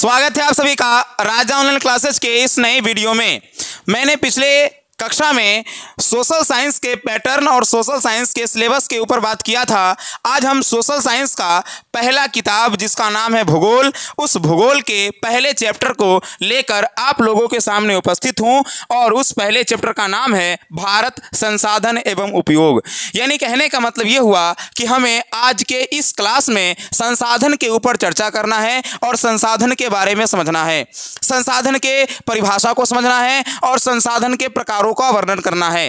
स्वागत है आप सभी का राजा ऑनलाइन क्लासेस के इस नए वीडियो में। मैंने पिछले कक्षा में सोशल साइंस के पैटर्न और सोशल साइंस के सिलेबस के ऊपर बात किया था। आज हम सोशल साइंस का पहला किताब जिसका नाम है भूगोल, उस भूगोल के पहले चैप्टर को लेकर आप लोगों के सामने उपस्थित हूं और उस पहले चैप्टर का नाम है भारत संसाधन एवं उपयोग। यानी कहने का मतलब ये हुआ कि हमें आज के इस क्लास में संसाधन के ऊपर चर्चा करना है और संसाधन के बारे में समझना है, संसाधन के परिभाषा को समझना है और संसाधन के प्रकारों का वर्णन करना है।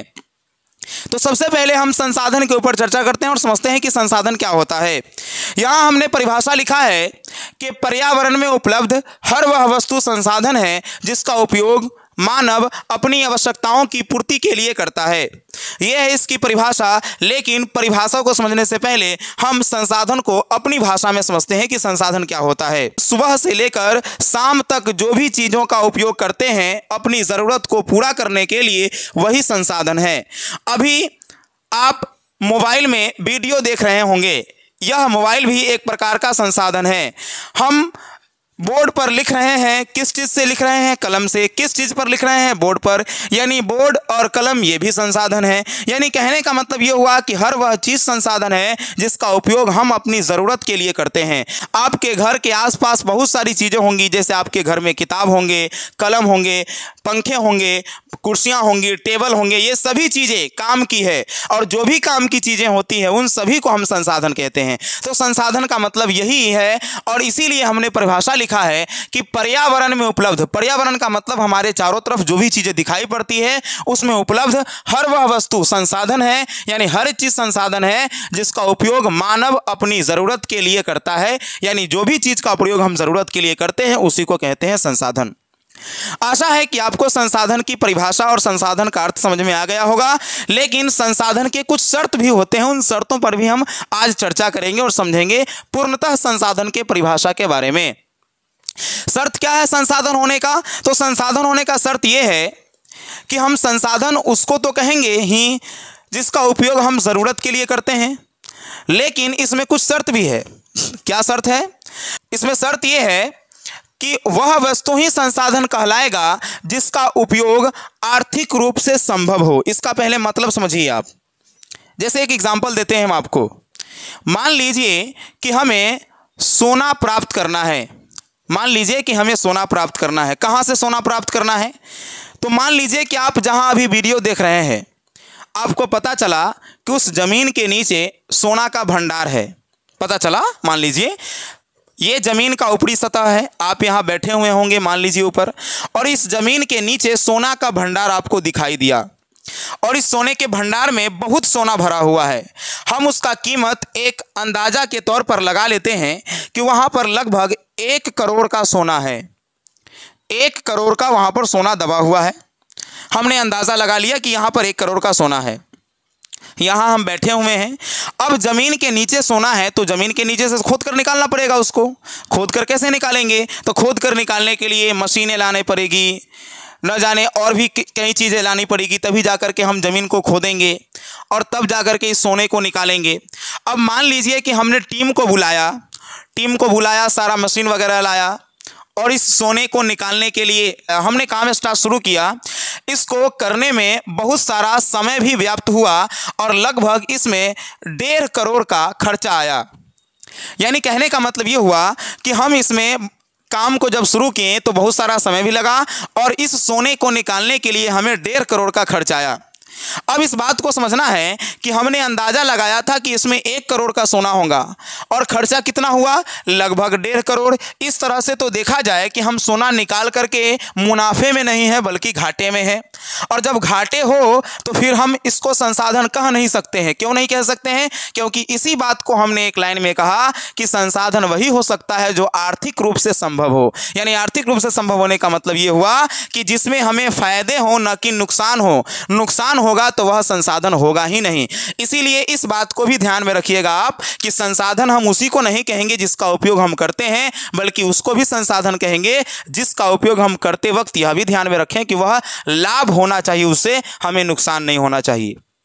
तो सबसे पहले हम संसाधन के ऊपर चर्चा करते हैं और समझते हैं कि संसाधन क्या होता है। यहां हमने परिभाषा लिखा है कि पर्यावरण में उपलब्ध हर वह वस्तु संसाधन है जिसका उपयोग मानव अपनी आवश्यकताओं की पूर्ति के लिए करता है। यह है इसकी परिभाषा। लेकिन परिभाषा को समझने से पहले हम संसाधन को अपनी भाषा में समझते हैं कि संसाधन क्या होता है। सुबह से लेकर शाम तक जो भी चीज़ों का उपयोग करते हैं अपनी ज़रूरत को पूरा करने के लिए, वही संसाधन है। अभी आप मोबाइल में वीडियो देख रहे होंगे, यह मोबाइल भी एक प्रकार का संसाधन है। हम बोर्ड पर लिख रहे हैं, किस चीज़ से लिख रहे हैं? कलम से। किस चीज़ पर लिख रहे हैं? बोर्ड पर। यानी बोर्ड और कलम ये भी संसाधन है। यानी कहने का मतलब ये हुआ कि हर वह चीज़ संसाधन है जिसका उपयोग हम अपनी ज़रूरत के लिए करते हैं। आपके घर के आसपास बहुत सारी चीज़ें होंगी, जैसे आपके घर में किताब होंगे, कलम होंगे, पंखे होंगे, कुर्सियाँ होंगी, टेबल होंगे। ये सभी चीज़ें काम की है और जो भी काम की चीज़ें होती हैं उन सभी को हम संसाधन कहते हैं। तो संसाधन का मतलब यही है और इसीलिए हमने परिभाषा लिखा है कि पर्यावरण में उपलब्ध, पर्यावरण का मतलब हमारे चारों तरफ जो भी चीजें दिखाई पड़ती है उसमें उपलब्ध हर वह वस्तु संसाधन है। यानी हर चीज संसाधन है जिसका उपयोग मानव अपनी जरूरत के लिए करता है। यानी जो भी चीज का प्रयोग हम जरूरत के लिए करते हैं उसी को कहते हैं संसाधन। आशा है कि आपको संसाधन की परिभाषा और संसाधन का अर्थ समझ में आ गया होगा। लेकिन संसाधन के कुछ शर्त भी होते हैं, उन शर्तों पर भी हम आज चर्चा करेंगे और समझेंगे पूर्णतः संसाधन के परिभाषा के बारे में। शर्त क्या है संसाधन होने का? तो संसाधन होने का शर्त यह है कि हम संसाधन उसको तो कहेंगे ही जिसका उपयोग हम जरूरत के लिए करते हैं, लेकिन इसमें कुछ शर्त भी है। क्या शर्त है? इसमें शर्त यह है कि वह वस्तु ही संसाधन कहलाएगा जिसका उपयोग आर्थिक रूप से संभव हो। इसका पहले मतलब समझिए आप। जैसे एक एग्जांपल देते हैं हम आपको। मान लीजिए कि हमें सोना प्राप्त करना है। मान लीजिए कि हमें सोना प्राप्त करना है। कहाँ से सोना प्राप्त करना है? तो मान लीजिए कि आप जहाँ अभी वीडियो देख रहे हैं, आपको पता चला कि उस ज़मीन के नीचे सोना का भंडार है। पता चला, मान लीजिए ये ज़मीन का ऊपरी सतह है, आप यहाँ बैठे हुए होंगे मान लीजिए ऊपर, और इस ज़मीन के नीचे सोना का भंडार आपको दिखाई दिया और इस सोने के भंडार में बहुत सोना भरा हुआ है। हम उसका कीमत एक अंदाजा के तौर पर लगा लेते हैं कि वहाँ पर लगभग 1 करोड़ का सोना है। 1 करोड़ का वहाँ पर सोना दबा हुआ है। हमने अंदाज़ा लगा लिया कि यहाँ पर 1 करोड़ का सोना है। यहाँ हम बैठे हुए हैं। अब ज़मीन के नीचे सोना है तो ज़मीन के नीचे से खोद कर निकालना पड़ेगा उसको। खोद कर कैसे निकालेंगे? तो खोद कर निकालने के लिए मशीनें लानी पड़ेगी, न जाने और भी कई चीज़ें लानी पड़ेगी, तभी जाकर के हम ज़मीन को खोदेंगे और तब जाकर के इस सोने को निकालेंगे। अब मान लीजिए कि हमने टीम को बुलाया, सारा मशीन वगैरह लाया और इस सोने को निकालने के लिए हमने काम स्टार्ट शुरू किया। इसको करने में बहुत सारा समय भी व्याप्त हुआ और लगभग इसमें 1.5 करोड़ का खर्चा आया। यानी कहने का मतलब ये हुआ कि हम इसमें काम को जब शुरू किए तो बहुत सारा समय भी लगा और इस सोने को निकालने के लिए हमें 1.5 करोड़ का खर्च आया। अब इस बात को समझना है कि हमने अंदाज़ा लगाया था कि इसमें 1 करोड़ का सोना होगा और खर्चा कितना हुआ? लगभग 1.5 करोड़। इस तरह से तो देखा जाए कि हम सोना निकाल करके मुनाफे में नहीं है बल्कि घाटे में है। और जब घाटे हो तो फिर हम इसको संसाधन कह नहीं सकते हैं। क्यों नहीं कह सकते हैं? क्योंकि इसी बात को हमने एक लाइन में कहा कि संसाधन वही हो सकता है जो आर्थिक रूप से संभव हो। यानी आर्थिक रूप से संभव होने का मतलब ये हुआ कि जिसमें हमें फायदे हो न कि नुकसान हो। नुकसान होगा तो वह संसाधन होगा ही नहीं। इसीलिए इस बात को भी ध्यान में रखिएगा आप कि संसाधन हम उसी को नहीं कहेंगे जिसका उपयोग हम करते हैं, बल्कि उसको भी संसाधन कहेंगे जिसका उपयोग हम करते वक्त यह भी ध्यान में रखें कि वह लाभ होना चाहिए, उससे हमें नुकसान नहीं होना चाहिए।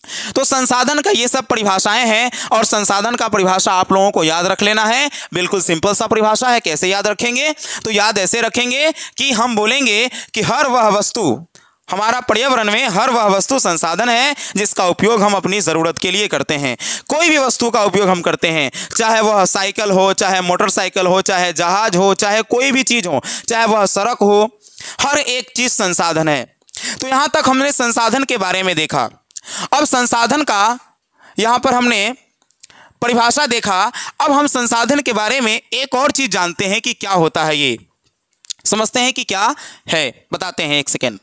तो संसाधन का ये सब परिभाषाएं हैं और संसाधन का परिभाषा आप लोगों को याद रख लेना है। बिल्कुल सिंपल सा परिभाषा है। कैसे याद रखेंगे? तो याद ऐसे रखेंगे कि हम बोलेंगे कि हर वह वस्तु, हमारा पर्यावरण में हर वह वस्तु संसाधन है जिसका उपयोग हम अपनी ज़रूरत के लिए करते हैं। कोई भी वस्तु का उपयोग हम करते हैं, चाहे वह साइकिल हो, चाहे मोटरसाइकिल हो, चाहे जहाज हो, चाहे कोई भी चीज़ हो, चाहे वह सड़क हो, हर एक चीज़ संसाधन है। तो यहाँ तक हमने संसाधन के बारे में देखा। अब संसाधन का यहाँ पर हमने परिभाषा देखा। अब हम संसाधन के बारे में एक और चीज़ जानते हैं कि क्या होता है, ये समझते हैं कि क्या है। बताते हैं, एक सेकेंड।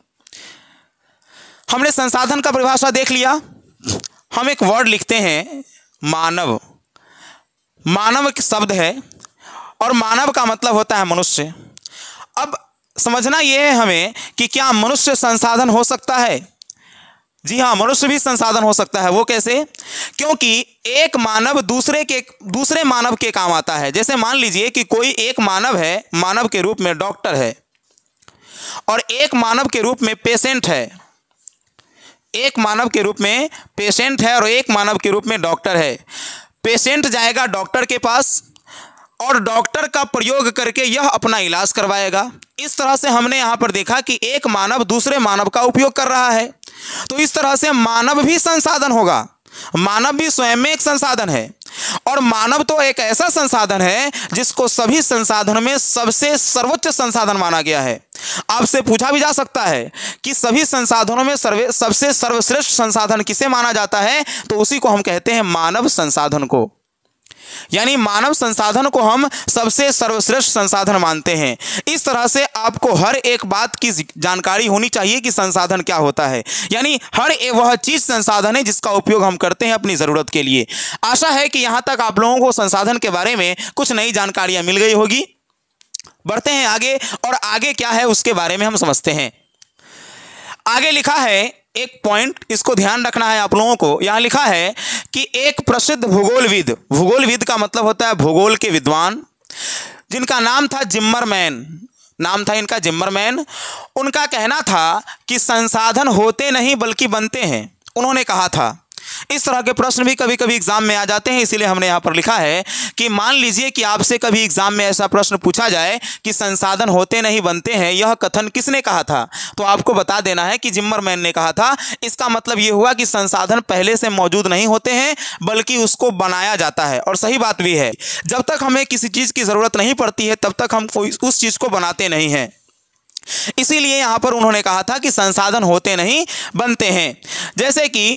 हमने संसाधन का परिभाषा देख लिया। हम एक वर्ड लिखते हैं मानव। मानव एक शब्द है और मानव का मतलब होता है मनुष्य। अब समझना यह है हमें कि क्या मनुष्य संसाधन हो सकता है? जी हाँ, मनुष्य भी संसाधन हो सकता है। वो कैसे? क्योंकि एक मानव दूसरे मानव के काम आता है। जैसे मान लीजिए कि कोई एक मानव है, मानव के रूप में डॉक्टर है, और एक मानव के रूप में पेशेंट है। एक मानव के रूप में पेशेंट है और एक मानव के रूप में डॉक्टर है। पेशेंट जाएगा डॉक्टर के पास और डॉक्टर का प्रयोग करके यह अपना इलाज करवाएगा। इस तरह से हमने यहाँ पर देखा कि एक मानव दूसरे मानव का उपयोग कर रहा है। तो इस तरह से मानव भी संसाधन होगा। मानव भी स्वयं में एक संसाधन है और मानव तो एक ऐसा संसाधन है जिसको सभी संसाधनों में सबसे सर्वोच्च संसाधन माना गया है। आपसे पूछा भी जा सकता है कि सभी संसाधनों में सबसे सर्वश्रेष्ठ संसाधन किसे माना जाता है? तो उसी को हम कहते हैं मानव संसाधन को। यानी मानव संसाधन को हम सबसे सर्वश्रेष्ठ संसाधन मानते हैं। इस तरह से आपको हर एक बात की जानकारी होनी चाहिए कि संसाधन क्या होता है। यानी हर एक वह चीज़ संसाधन है जिसका उपयोग हम करते हैं अपनी ज़रूरत के लिए। आशा है कि यहाँ तक आप लोगों को संसाधन के बारे में कुछ नई जानकारियाँ मिल गई होगी। बढ़ते हैं आगे, और आगे क्या है उसके बारे में हम समझते हैं। आगे लिखा है एक पॉइंट, इसको ध्यान रखना है आप लोगों को। यहाँ लिखा है कि एक प्रसिद्ध भूगोलविद, भूगोलविद का मतलब होता है भूगोल के विद्वान, जिनका नाम था जिम्मरमैन, नाम था इनका जिम्मरमैन। उनका कहना था कि संसाधन होते नहीं बल्कि बनते हैं। उन्होंने कहा था, इस तरह के प्रश्न भी कभी कभी एग्जाम में आ जाते हैं, इसीलिए हमने यहाँ पर लिखा है कि मान लीजिए कि आपसे कभी एग्जाम में ऐसा प्रश्न पूछा जाए कि संसाधन होते नहीं बनते हैं, यह कथन किसने कहा था? तो आपको बता देना है कि जिम्मरमैन ने कहा था। इसका मतलब ये हुआ कि संसाधन पहले से मौजूद नहीं होते हैं बल्कि उसको बनाया जाता है। और सही बात भी है, जब तक हमें किसी चीज़ की ज़रूरत नहीं पड़ती है तब तक हम कोई उस चीज़ को बनाते नहीं हैं। इसीलिए यहाँ पर उन्होंने कहा था कि संसाधन होते नहीं बनते हैं। जैसे कि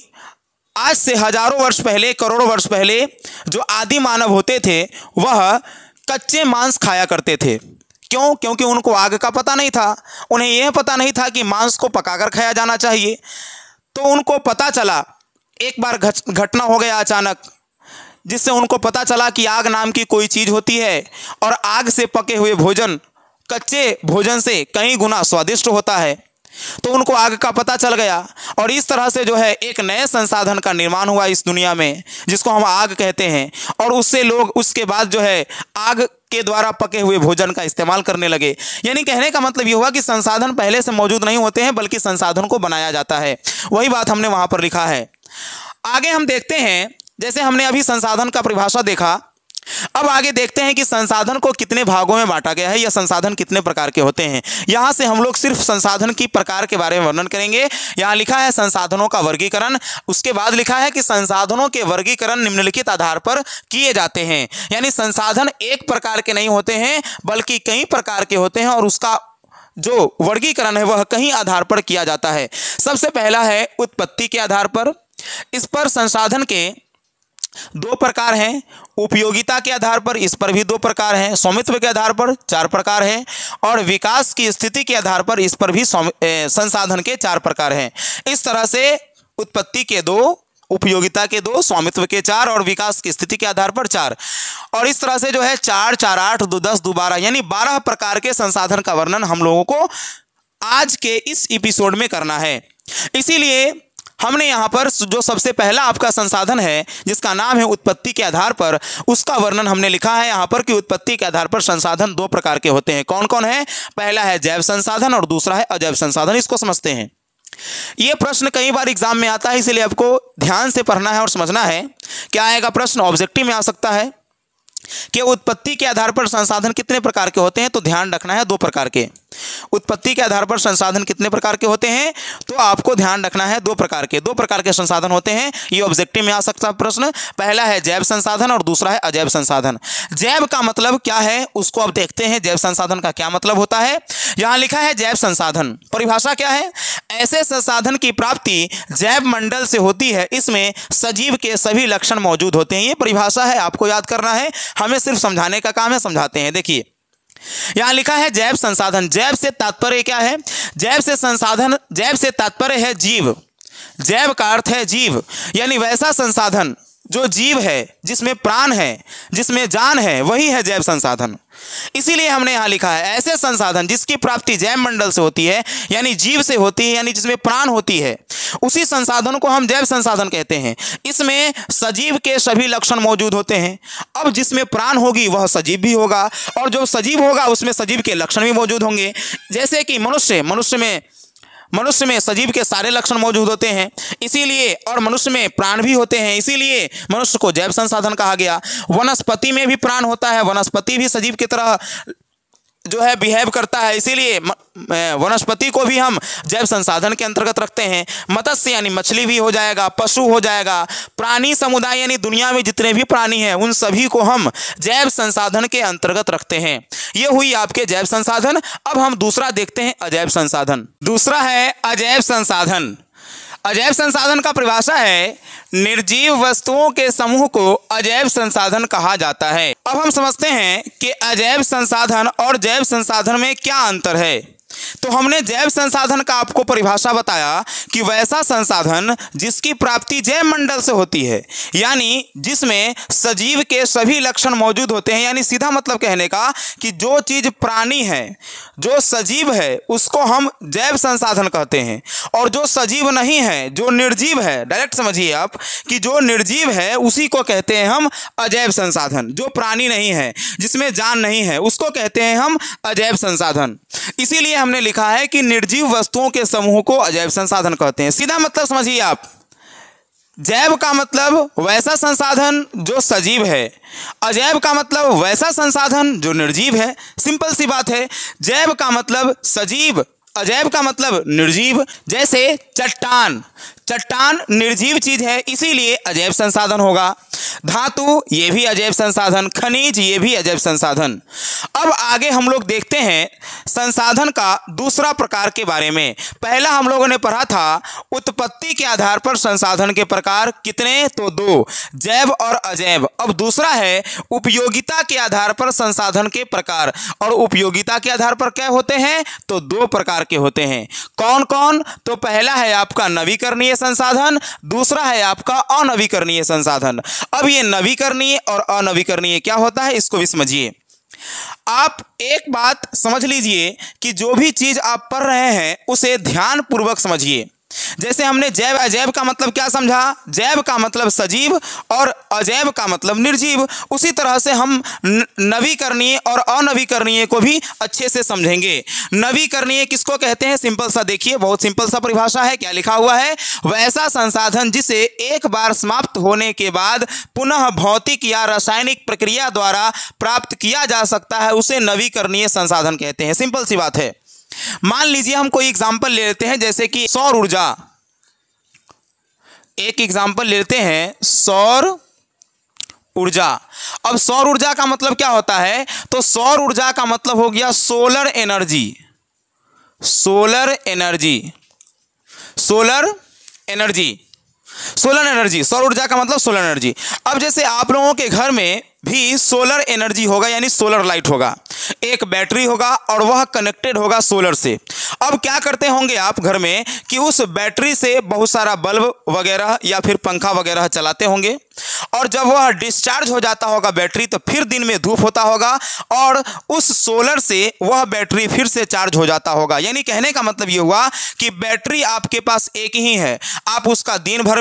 आज से हजारों वर्ष पहले, करोड़ों वर्ष पहले जो आदि मानव होते थे वह कच्चे मांस खाया करते थे। क्यों? क्योंकि उनको आग का पता नहीं था। उन्हें यह पता नहीं था कि मांस को पकाकर खाया जाना चाहिए। तो उनको पता चला, एक बार घटना हो गया अचानक, जिससे उनको पता चला कि आग नाम की कोई चीज़ होती है और आग से पके हुए भोजन कच्चे भोजन से कई गुना स्वादिष्ट होता है। तो उनको आग का पता चल गया और इस तरह से जो है एक नए संसाधन का निर्माण हुआ इस दुनिया में, जिसको हम आग कहते हैं। और उससे लोग उसके बाद जो है आग के द्वारा पके हुए भोजन का इस्तेमाल करने लगे। यानी कहने का मतलब ये हुआ कि संसाधन पहले से मौजूद नहीं होते हैं बल्कि संसाधन को बनाया जाता है। वही बात हमने वहाँ पर लिखा है। आगे हम देखते हैं, जैसे हमने अभी संसाधन का परिभाषा देखा, अब आगे देखते हैं कि संसाधन को कितने भागों में बांटा गया है या संसाधन कितने प्रकार के होते हैं। यहाँ से हम लोग सिर्फ संसाधन की प्रकार के बारे में वर्णन करेंगे। यहाँ लिखा है संसाधनों का वर्गीकरण, उसके बाद लिखा है कि संसाधनों के वर्गीकरण निम्नलिखित आधार पर किए जाते हैं। यानी संसाधन एक प्रकार के नहीं होते हैं बल्कि कई प्रकार के होते हैं और उसका जो वर्गीकरण है वह कई आधार पर किया जाता है। सबसे पहला है उत्पत्ति के आधार पर। इस पर संसाधन के दो प्रकार हैं। उपयोगिता के आधार पर इस पर भी दो प्रकार हैं। स्वामित्व के आधार पर 4 प्रकार हैं और विकास की स्थिति के आधार पर इस पर भी संसाधन के 4 प्रकार हैं। इस तरह से उत्पत्ति के 2, उपयोगिता के 2, स्वामित्व के 4 और विकास की स्थिति के आधार पर 4। और इस तरह से जो है 4, 4, 8, 2, 10, 2, 12 यानी 12 प्रकार के संसाधन का वर्णन हम लोगों को आज के इस एपिसोड में करना है। इसीलिए हमने यहाँ पर जो सबसे पहला आपका संसाधन है जिसका नाम है उत्पत्ति के आधार पर, उसका वर्णन हमने लिखा है यहाँ पर कि उत्पत्ति के आधार पर संसाधन 2 प्रकार के होते हैं। कौन कौन है? पहला है जैव संसाधन और दूसरा है अजैव संसाधन। इसको समझते हैं। ये प्रश्न कई बार एग्जाम में आता है, इसलिए आपको ध्यान से पढ़ना है और समझना है। क्या आएगा प्रश्न? ऑब्जेक्टिव में आ सकता है कि उत्पत्ति के आधार पर संसाधन कितने प्रकार के होते हैं, तो ध्यान रखना है 2 प्रकार के। उत्पत्ति के आधार पर संसाधन कितने प्रकार के होते हैं, तो आपको ध्यान रखना है 2 प्रकार के संसाधन होते हैं। ये ऑब्जेक्टिव में आ सकता है प्रश्न। पहला है जैव संसाधन और दूसरा है अजैव संसाधन। जैव का मतलब क्या है उसको अब देखते हैं, जैव संसाधन का क्या मतलब होता है। यहां लिखा है जैव संसाधन, परिभाषा क्या है? ऐसे संसाधन की प्राप्ति जैव मंडल से होती है, इसमें सजीव के सभी लक्षण मौजूद होते हैं। ये परिभाषा है, आपको याद करना है, हमें सिर्फ समझाने का काम है, समझाते हैं। देखिए यहां लिखा है जैव संसाधन। जैव से तात्पर्य क्या है? जैव से संसाधन, जैव से तात्पर्य है जीव। जैव का अर्थ है जीव, यानी वैसा संसाधन जो जीव है, जिसमें प्राण है, जिसमें जान है, वही है जैव संसाधन। इसीलिए हमने यहां लिखा है ऐसे संसाधन जिसकी प्राप्ति जैव मंडल से होती है, यानी जीव से होती है, यानी जिसमें प्राण होती है, उसी संसाधन को हम जैव संसाधन कहते हैं। इसमें सजीव के सभी लक्षण मौजूद होते हैं। अब जिसमें प्राण होगी वह सजीव भी होगा, और जो सजीव होगा उसमें सजीव के लक्षण भी मौजूद होंगे। जैसे कि मनुष्य में सजीव के सारे लक्षण मौजूद होते हैं, इसीलिए, और मनुष्य में प्राण भी होते हैं, इसीलिए मनुष्य को जैव संसाधन कहा गया। वनस्पति में भी प्राण होता है, वनस्पति भी सजीव की तरह जो है बिहेव करता है, इसीलिए वनस्पति को भी हम जैव संसाधन के अंतर्गत रखते हैं। मत्स्य यानी मछली भी हो जाएगा, पशु हो जाएगा, प्राणी समुदाय यानी दुनिया में जितने भी प्राणी हैं उन सभी को हम जैव संसाधन के अंतर्गत रखते हैं। ये हुई आपके जैव संसाधन। अब हम दूसरा देखते हैं अजैव संसाधन। दूसरा है अजैव संसाधन। अजैव संसाधन का परिभाषा है निर्जीव वस्तुओं के समूह को अजैव संसाधन कहा जाता है। अब हम समझते हैं कि अजैव संसाधन और जैव संसाधन में क्या अंतर है। तो हमने जैव संसाधन का आपको परिभाषा बताया कि वैसा संसाधन जिसकी प्राप्ति जैव मंडल से होती है, यानी जिसमें सजीव के सभी लक्षण मौजूद होते हैं, यानी सीधा मतलब कहने का कि जो चीज प्राणी है, जो सजीव है, उसको हम जैव संसाधन कहते हैं। और जो सजीव नहीं है, जो निर्जीव है, डायरेक्ट समझिए आप कि जो निर्जीव है उसी को कहते हैं हम अजैव संसाधन। जो प्राणी नहीं है, जिसमें जान नहीं है, उसको कहते हैं हम अजैव संसाधन। इसीलिए हमने लिखा है कि निर्जीव वस्तुओं के समूह को अजैव संसाधन कहते हैं। सीधा मतलब समझिए आप, जैव का मतलब वैसा संसाधन जो सजीव है, अजैव का मतलब वैसा संसाधन जो निर्जीव है। सिंपल सी बात है, जैव का मतलब सजीव, अजैव का मतलब निर्जीव। जैसे चट्टान, चट्टान निर्जीव चीज है, इसीलिए अजैव संसाधन होगा। धातु, ये भी अजैव संसाधन। खनिज, ये भी अजैव संसाधन। अब आगे हम लोग देखते हैं संसाधन का दूसरा प्रकार के बारे में। पहला हम लोगों ने पढ़ा था उत्पत्ति के आधार पर संसाधन के प्रकार कितने, तो 2, जैव और अजैव। अब दूसरा है उपयोगिता के आधार पर संसाधन के प्रकार। और उपयोगिता के आधार पर क्या होते हैं, तो 2 प्रकार के होते हैं। कौन कौन? तो पहला है आपका नवीकरणीय संसाधन, दूसरा है आपका अनवीकरणीय संसाधन। अब ये नवीकरणीय और अनवीकरणीय क्या होता है इसको भी समझिए। आप एक बात समझ लीजिए कि जो भी चीज आप पढ़ रहे हैं उसे ध्यानपूर्वक समझिए। जैसे हमने जैव अजैव का मतलब क्या समझा, जैव का मतलब सजीव और अजैव का मतलब निर्जीव। उसी तरह से हम नवीकरणीय और अनवीकरणीय को भी अच्छे से समझेंगे। नवीकरणीय किसको कहते हैं, सिंपल सा देखिए, बहुत सिंपल सा परिभाषा है। क्या लिखा हुआ है, वैसा संसाधन जिसे एक बार समाप्त होने के बाद पुनः भौतिक या रासायनिक प्रक्रिया द्वारा प्राप्त किया जा सकता है, उसे नवीकरणीय संसाधन कहते हैं। सिंपल सी बात है। मान लीजिए हम कोई एग्जांपल ले लेते हैं, जैसे कि सौर ऊर्जा। एक एग्जांपल लेते हैं सौर ऊर्जा। अब सौर ऊर्जा का मतलब क्या होता है, तो सौर ऊर्जा का मतलब हो गया solar energy. Solar energy, solar energy, solar energy, सौर ऊर्जा का मतलब सोलर एनर्जी। अब जैसे आप लोगों के घर में भी सोलर एनर्जी होगा, यानी सोलर लाइट होगा, एक बैटरी होगा और वह कनेक्टेड होगा सोलर से। अब क्या करते होंगे आप घर में कि उस बैटरी से बहुत सारा बल्ब वगैरह या फिर पंखा वगैरह चलाते होंगे, और जब वह डिस्चार्ज हो जाता होगा बैटरी, तो फिर दिन में धूप होता होगा और उस सोलर से वह बैटरी फिर से चार्ज हो जाता होगा। यानी कहने का मतलब ये हुआ कि बैटरी आपके पास एक ही है, आप उसका दिन भर में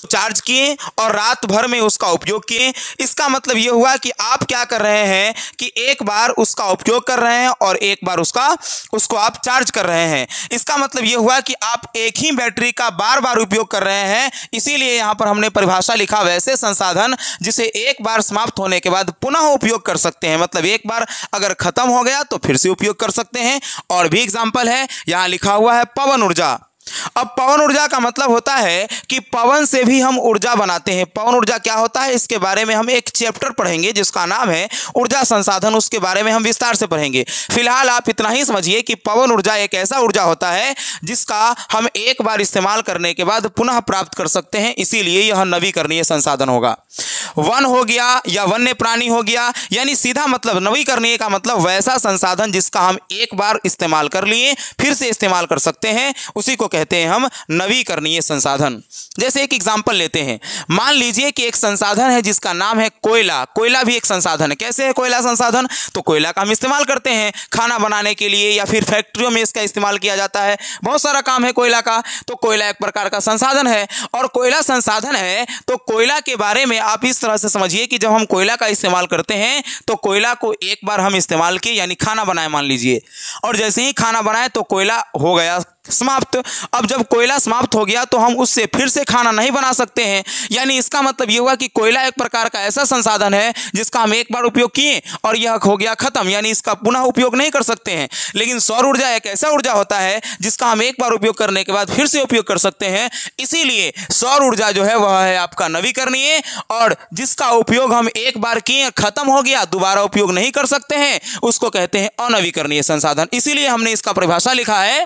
चार्ज किए और रात भर में उसका उपयोग किए। इसका मतलब ये हुआ कि आप क्या कर रहे हैं कि एक बार उसका उपयोग कर रहे हैं और एक बार उसको आप चार्ज कर रहे हैं। इसका मतलब ये हुआ कि आप एक ही बैटरी का बार बार उपयोग कर रहे हैं। इसीलिए यहाँ पर हमने परिभाषा लिखा, वैसे संसाधन जिसे एक बार समाप्त होने के बाद पुनः उपयोग कर सकते हैं। मतलब एक बार अगर खत्म हो गया तो फिर से उपयोग कर सकते हैं। और भी एग्जाम्पल है, यहाँ लिखा हुआ है पवन ऊर्जा। अब पवन ऊर्जा का मतलब होता है कि पवन से भी हम ऊर्जा बनाते हैं। पवन ऊर्जा क्या होता है, इसके बारे में हम एक चैप्टर पढ़ेंगे जिसका नाम है ऊर्जा संसाधन, उसके बारे में हम विस्तार से पढ़ेंगे। फिलहाल आप इतना ही समझिए कि पवन ऊर्जा एक ऐसा ऊर्जा होता है जिसका हम एक बार इस्तेमाल करने के बाद पुनः प्राप्त कर सकते हैं, इसीलिए यह नवीकरणीय संसाधन होगा। वन हो गया या वन्य प्राणी हो गया, यानी सीधा मतलब नवीकरणीय का मतलब वैसा संसाधन जिसका हम एक बार इस्तेमाल कर लिए फिर से इस्तेमाल कर सकते हैं, उसी को कहते हैं हम नवीकरणीय संसाधन। जैसे एक एग्जाम्पल लेते हैं, मान लीजिए कि एक संसाधन है जिसका नाम है कोयला। कोयला भी एक संसाधन है। कैसे है कोयला संसाधन? तो कोयला का हम इस्तेमाल करते हैं खाना बनाने के लिए या फिर फैक्ट्रियों में इसका इस्तेमाल किया जाता है। बहुत सारा काम है कोयला का, तो कोयला एक प्रकार का संसाधन है। और कोयला संसाधन है तो कोयला के बारे में आप इस तरह से समझिए कि जब हम कोयला का इस्तेमाल करते हैं तो कोयला को एक बार हम इस्तेमाल किए, यानी खाना बनाए मान लीजिए, और जैसे ही खाना बनाए तो कोयला हो गया समाप्त। अब जब कोयला समाप्त हो गया तो हम उससे फिर से खाना नहीं बना सकते हैं। यानी इसका मतलब यह हुआ कि कोयला एक प्रकार का ऐसा संसाधन है जिसका हम एक बार उपयोग किए और यह हो गया खत्म, यानी इसका पुनः उपयोग नहीं कर सकते हैं। लेकिन सौर ऊर्जा एक ऐसा ऊर्जा होता है जिसका हम एक बार उपयोग करने के बाद फिर से उपयोग कर सकते हैं। इसीलिए सौर ऊर्जा जो है वह है आपका नवीकरणीय, और जिसका उपयोग हम एक बार किए खत्म हो गया दोबारा उपयोग नहीं कर सकते हैं, उसको कहते हैं अनवीकरणीय संसाधन। इसीलिए हमने इसका परिभाषा लिखा है,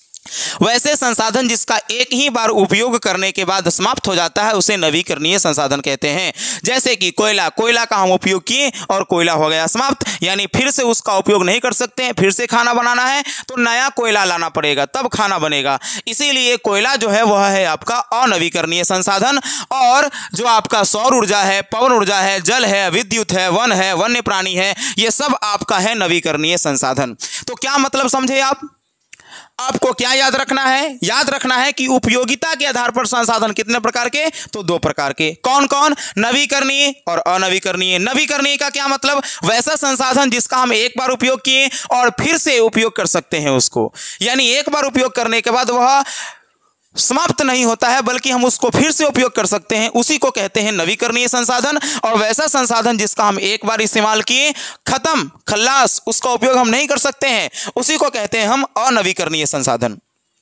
वैसे संसाधन जिसका एक ही बार उपयोग करने के बाद समाप्त हो जाता है उसे नवीकरणीय संसाधन कहते हैं। जैसे कि कोयला, कोयला का हम उपयोग किए और कोयला हो गया समाप्त, यानी फिर से उसका उपयोग नहीं कर सकते हैं। फिर से खाना बनाना है तो नया कोयला लाना पड़ेगा तब खाना बनेगा। इसीलिए कोयला जो है वह है आपका अनवीकरणीय संसाधन। और जो आपका सौर ऊर्जा है, पवन ऊर्जा है, जल है, विद्युत है, वन है, वन्य प्राणी है, ये सब आपका है नवीकरणीय संसाधन। तो क्या मतलब समझे आप? आपको क्या याद रखना है? याद रखना है कि उपयोगिता के आधार पर संसाधन कितने प्रकार के? तो दो प्रकार के। कौन कौन? नवीकरणीय और अनवीकरणीय। नवीकरणीय का क्या मतलब? वैसा संसाधन जिसका हम एक बार उपयोग किए और फिर से उपयोग कर सकते हैं उसको, यानी एक बार उपयोग करने के बाद वह समाप्त नहीं होता है बल्कि हम उसको फिर से उपयोग कर सकते हैं, उसी को कहते हैं नवीकरणीय संसाधन। और वैसा संसाधन जिसका हम एक बार इस्तेमाल किए खत्म खल्लास, उसका उपयोग हम नहीं कर सकते हैं, उसी को कहते हैं हम अनवीकरणीय संसाधन।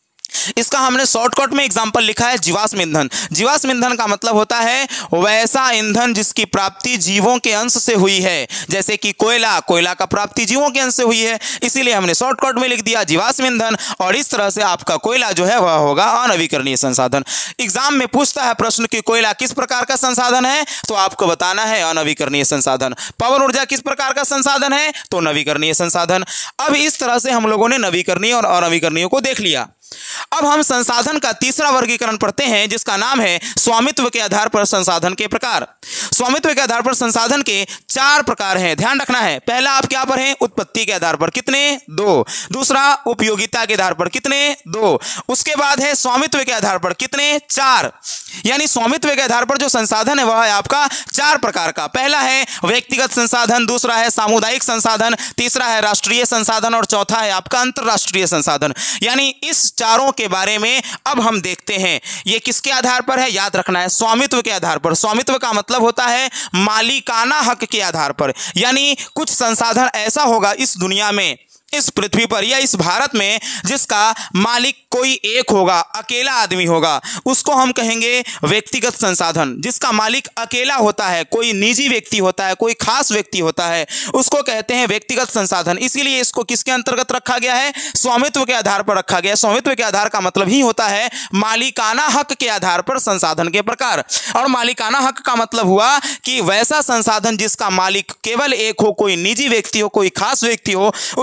इसका हमने शॉर्टकट में एग्जांपल लिखा है जीवाश्म ईंधन। जीवाश्म ईंधन का मतलब होता है वैसा ईंधन जिसकी प्राप्ति जीवों के अंश से हुई है। जैसे कि कोयला, कोयला का प्राप्ति जीवों के अंश से हुई है, इसीलिए हमने शॉर्टकट में लिख दिया जीवाश्म ईंधन। और इस तरह से आपका कोयला जो है वह होगा अनवीकरणीय संसाधन। एग्जाम में पूछता है प्रश्न कि कोयला किस प्रकार का संसाधन है, तो आपको बताना है अनवीकरणीय संसाधन। पवन ऊर्जा किस प्रकार का संसाधन है, तो नवीकरणीय संसाधन। अब इस तरह से हम लोगों ने नवीकरणीय और अनवीकरणीय को देख लिया। अब हम संसाधन का तीसरा वर्गीकरण पढ़ते हैं जिसका नाम है स्वामित्व के आधार पर संसाधन के प्रकार। स्वामित्व के आधार पर संसाधन के 4 प्रकार हैं, ध्यान रखना है। पहला आप क्या पढ़ें? उत्पत्ति के आधार पर कितने? 2। दूसरा उपयोगिता के आधार पर कितने? 2। उसके बाद है स्वामित्व के आधार पर कितने? 4। यानी स्वामित्व के आधार पर जो संसाधन है वह है आपका 4 प्रकार का। पहला है व्यक्तिगत संसाधन, दूसरा है सामुदायिक संसाधन, तीसरा है राष्ट्रीय संसाधन और चौथा है आपका अंतरराष्ट्रीय संसाधन। यानी इस चारों के बारे में अब हम देखते हैं। ये किसके आधार पर है? याद रखना है स्वामित्व के आधार पर। स्वामित्व का मतलब होता है मालिकाना हक के आधार पर। यानी कुछ संसाधन ऐसा होगा इस दुनिया में, इस पृथ्वी पर या इस भारत में, जिसका मालिक कोई एक होगा, अकेला आदमी होगा, उसको हम कहेंगे व्यक्तिगत संसाधन। जिसका मालिक अकेला होता है, कोई निजी व्यक्ति होता है, कोई खास व्यक्ति होता है, उसको कहते हैं व्यक्तिगत संसाधन। इसीलिए इसको किसके अंतर्गत रखा गया है? स्वामित्व के आधार पर रखा गया। स्वामित्व के आधार का मतलब ही होता है मालिकाना हक के आधार पर संसाधन के प्रकार। और मालिकाना हक का मतलब हुआ कि वैसा संसाधन जिसका मालिक केवल एक हो, कोई निजी व्यक्ति हो, कोई खास व्यक्ति हो, उसको कहते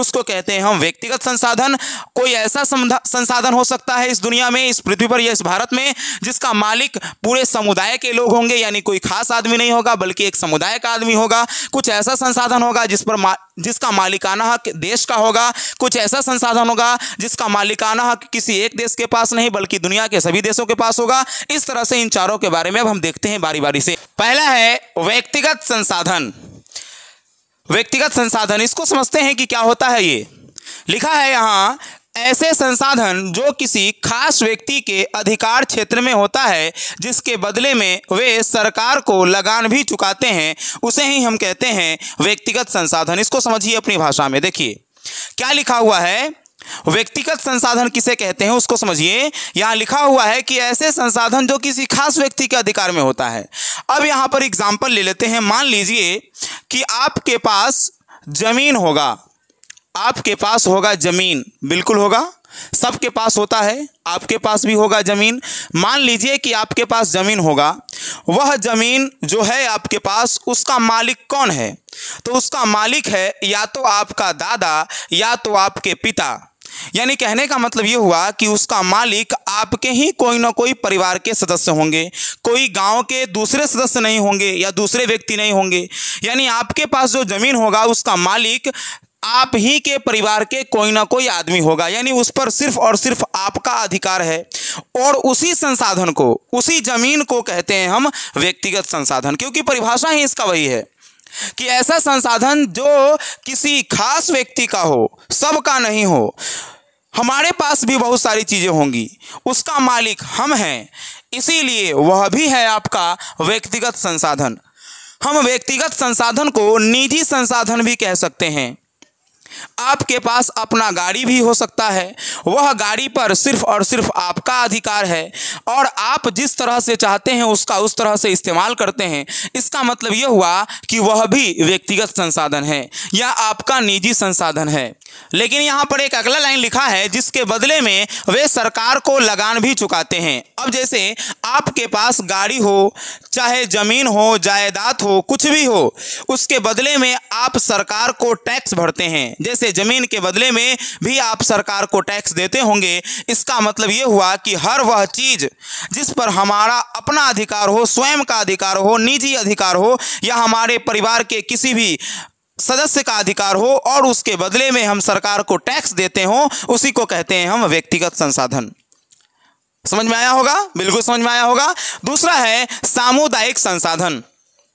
कहते हैं हम व्यक्तिगत संसाधन। कोई ऐसा संसाधन हो सकता है इस दुनिया में, इस पृथ्वी पर या इस भारत में, जिसका मालिक पूरे समुदाय के लोग होंगे, यानी कोई खास आदमी नहीं होगा बल्कि एक समुदाय का आदमी होगा। कुछ ऐसा संसाधन होगा जिसका मालिकाना हक देश का होगा। कुछ ऐसा संसाधन होगा जिसका मालिकाना हक किसी एक देश के पास नहीं बल्कि दुनिया के सभी देशों के पास होगा। इस तरह से इन चारों के बारे में अब हम देखते हैं बारी बारी से। पहला है व्यक्तिगत संसाधन। व्यक्तिगत संसाधन, इसको समझते हैं कि क्या होता है। ये लिखा है यहाँ, ऐसे संसाधन जो किसी खास व्यक्ति के अधिकार क्षेत्र में होता है जिसके बदले में वे सरकार को लगान भी चुकाते हैं, उसे ही हम कहते हैं व्यक्तिगत संसाधन। इसको समझिए अपनी भाषा में। देखिए क्या लिखा हुआ है, व्यक्तिगत संसाधन किसे कहते हैं उसको समझिए। यहाँ लिखा हुआ है कि ऐसे संसाधन जो किसी खास व्यक्ति के अधिकार में होता है। अब यहाँ पर एग्जाम्पल ले लेते हैं। मान लीजिए कि आपके पास जमीन होगा, आपके पास होगा जमीन, बिल्कुल होगा, सबके पास होता है, आपके पास भी होगा जमीन। मान लीजिए कि आपके पास जमीन होगा, वह जमीन जो है आपके पास, उसका मालिक कौन है? तो उसका मालिक है या तो आपका दादा या तो आपके पिता। यानी कहने का मतलब ये हुआ कि उसका मालिक आपके ही कोई ना कोई परिवार के सदस्य होंगे, कोई गांव के दूसरे सदस्य नहीं होंगे या दूसरे व्यक्ति नहीं होंगे। यानी आपके पास जो जमीन होगा उसका मालिक आप ही के परिवार के कोई ना कोई आदमी होगा, यानी उस पर सिर्फ और सिर्फ आपका अधिकार है। और उसी संसाधन को, उसी जमीन को कहते हैं हम व्यक्तिगत संसाधन, क्योंकि परिभाषा ही इसका वही है कि ऐसा संसाधन जो किसी खास व्यक्ति का हो, सबका नहीं हो। हमारे पास भी बहुत सारी चीज़ें होंगी, उसका मालिक हम हैं, इसीलिए वह भी है आपका व्यक्तिगत संसाधन। हम व्यक्तिगत संसाधन को निजी संसाधन भी कह सकते हैं। आपके पास अपना गाड़ी भी हो सकता है, वह गाड़ी पर सिर्फ और सिर्फ आपका अधिकार है और आप जिस तरह से चाहते हैं उसका उस तरह से इस्तेमाल करते हैं। इसका मतलब यह हुआ कि वह भी व्यक्तिगत संसाधन है या आपका निजी संसाधन है। लेकिन यहाँ पर एक अगला लाइन लिखा है, जिसके बदले में वे सरकार को लगान भी चुकाते हैं। अब जैसे आपके पास गाड़ी हो, चाहे जमीन हो, जायदाद हो, कुछ भी हो, उसके बदले में आप सरकार को टैक्स भरते हैं। जैसे जमीन के बदले में भी आप सरकार को टैक्स देते होंगे। इसका मतलब ये हुआ कि हर वह चीज जिस पर हमारा अपना अधिकार हो, स्वयं का अधिकार हो, निजी अधिकार हो या हमारे परिवार के किसी भी सदस्य का अधिकार हो और उसके बदले में हम सरकार को टैक्स देते हो, उसी को कहते हैं हम व्यक्तिगत संसाधन। समझ में आया होगा? बिल्कुल समझ में आया होगा। दूसरा है सामुदायिक संसाधन।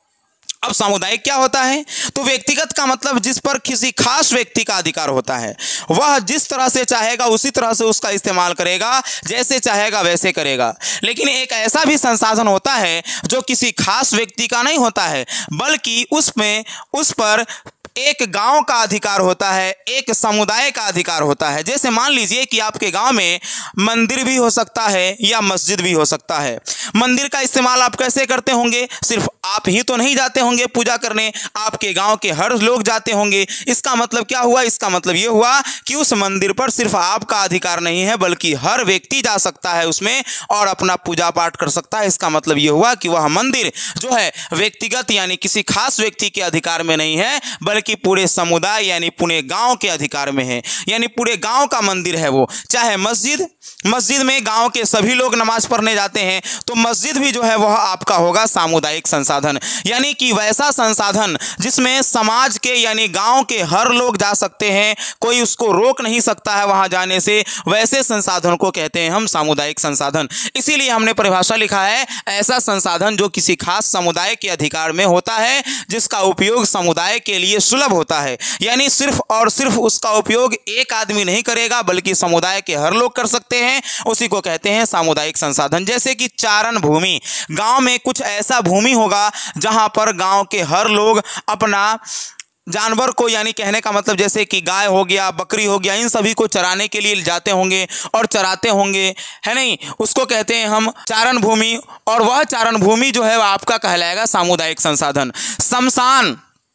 अब सामुदायिक क्या होता है? तो व्यक्तिगत का मतलब जिस पर किसी खास व्यक्ति का अधिकार होता है, वह जिस तरह से चाहेगा उसी तरह से उसका इस्तेमाल करेगा, जैसे चाहेगा वैसे करेगा। लेकिन एक ऐसा भी संसाधन होता है जो किसी खास व्यक्ति का नहीं होता है, बल्कि उस पर एक गांव का अधिकार होता है, एक समुदाय का अधिकार होता है। जैसे मान लीजिए कि आपके गांव में मंदिर भी हो सकता है या मस्जिद भी हो सकता है। मंदिर का इस्तेमाल आप कैसे करते होंगे? सिर्फ आप ही तो नहीं जाते होंगे पूजा करने, आपके गांव के हर लोग जाते होंगे। इसका मतलब क्या हुआ? इसका मतलब ये हुआ कि उस मंदिर पर सिर्फ आपका अधिकार नहीं है बल्कि हर व्यक्ति जा सकता है उसमें और अपना पूजा पाठ कर सकता है। इसका मतलब ये हुआ कि वह मंदिर जो है व्यक्तिगत यानी किसी खास व्यक्ति के अधिकार में नहीं है बल्कि कि पूरे समुदाय यानी पूरे गांव के अधिकार में है। यानी पूरे गांव का मंदिर है वो। चाहे मस्जिद में गांव के सभी लोग नमाज पढ़ने जाते हैं, तो मस्जिद भी जो है वह आपका होगा सामुदायिक संसाधन। यानी कि वैसा संसाधन जिसमें समाज के यानी गांव के हर लोग जा सकते हैं, कोई उसको रोक नहीं सकता है वहां जाने से, वैसे संसाधन को कहते हैं हम सामुदायिक संसाधन। इसीलिए हमने परिभाषा लिखा है, ऐसा संसाधन जो किसी खास समुदाय के अधिकार में होता है, जिसका उपयोग समुदाय के लिए सुलभ होता है। यानी सिर्फ और सिर्फ उसका उपयोग एक आदमी नहीं करेगा बल्कि समुदाय के हर लोग कर सकते हैं, उसी को कहते हैं सामुदायिक संसाधन। जैसे कि चारण भूमि, गांव में कुछ ऐसा भूमि होगा जहां पर गांव के हर लोग अपना जानवर को यानी कहने का मतलब जैसे कि गाय हो गया, बकरी हो गया, इन सभी को चराने के लिए जाते होंगे और चराते होंगे, है नहीं, उसको कहते हैं हम चारण भूमि। और वह चारण भूमि जो है वह आपका कहलाएगा सामुदायिक संसाधन। शमशान,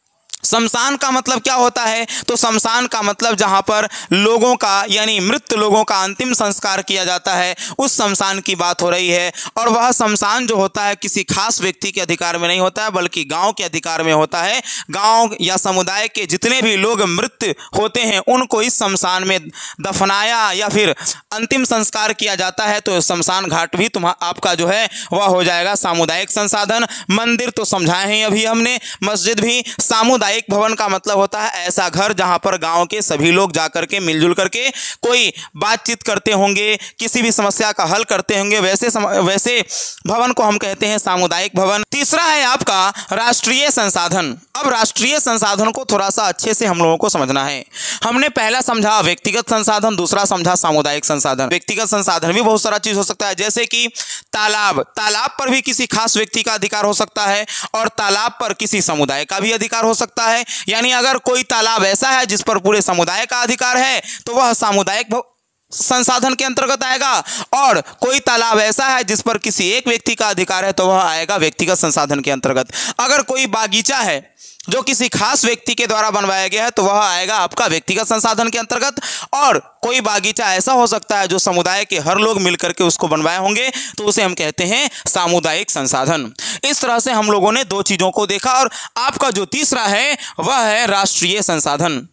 शमशान का मतलब क्या होता है? तो शमशान का मतलब जहां पर लोगों का यानी मृत लोगों का अंतिम संस्कार किया जाता है, उस शमशान की बात हो रही है। और वह शमशान जो होता है किसी खास व्यक्ति के अधिकार में नहीं होता है, बल्कि गांव के अधिकार में होता है। गांव या समुदाय के जितने भी लोग मृत होते हैं उनको इस शमशान में दफनाया या फिर अंतिम संस्कार किया जाता है। तो शमशान घाट भी आपका जो है वह हो जाएगा सामुदायिक संसाधन। मंदिर तो समझाए हैं अभी हमने, मस्जिद भी। सामुदायिक भवन का मतलब होता है ऐसा घर जहां पर गांव के सभी लोग जाकर के मिलजुल करके कोई बातचीत करते होंगे, किसी भी समस्या का हल करते होंगे, वैसे भवन को हम कहते हैं सामुदायिक भवन। तीसरा है आपका राष्ट्रीय संसाधन। अब राष्ट्रीय संसाधन को थोड़ा सा अच्छे से हम लोगों को समझना है। हमने पहला समझा व्यक्तिगत संसाधन, दूसरा समझा सामुदायिक संसाधन। व्यक्तिगत संसाधन भी बहुत सारा चीज हो सकता है, जैसे कि तालाब पर भी किसी खास व्यक्ति का अधिकार हो सकता है और तालाब पर किसी समुदाय का भी अधिकार हो सकता है। यानी अगर कोई तालाब ऐसा है जिस पर पूरे समुदाय का अधिकार है तो वह सामुदायिक संसाधन के अंतर्गत आएगा, और कोई तालाब ऐसा है जिस पर किसी एक व्यक्ति का अधिकार है तो वह आएगा व्यक्तिगत संसाधन के अंतर्गत। अगर कोई बागीचा है जो किसी खास व्यक्ति के द्वारा बनवाया गया है तो वह आएगा आपका व्यक्तिगत संसाधन के अंतर्गत। और कोई बागीचा ऐसा हो सकता है जो समुदाय के हर लोग मिलकर के उसको बनवाए होंगे तो उसे हम कहते हैं सामुदायिक संसाधन। इस तरह से हम लोगों ने दो चीजों को देखा, और आपका जो तीसरा है वह है राष्ट्रीय संसाधन।